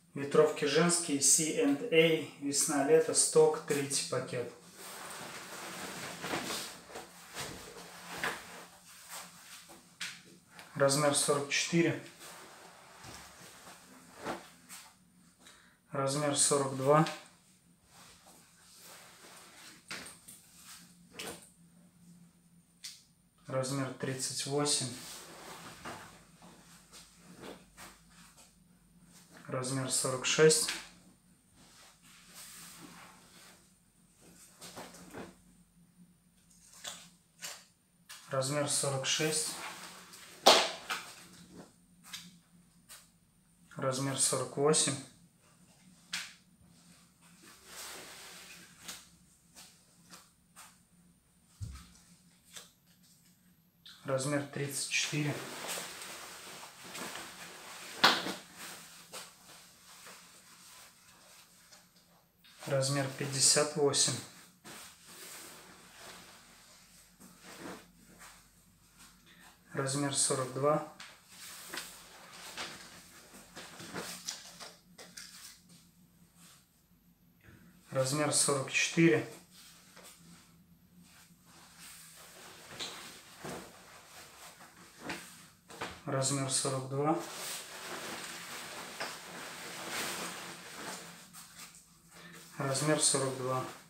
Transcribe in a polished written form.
Ветровки женские C&A, весна-лето, сток, третий пакет. Размер 44. Размер 42. Размер 38. Размер 46. Размер 46. Размер 48. Размер 34. Размер 58. Размер 42. Размер 44. Размер 42. Размер 42.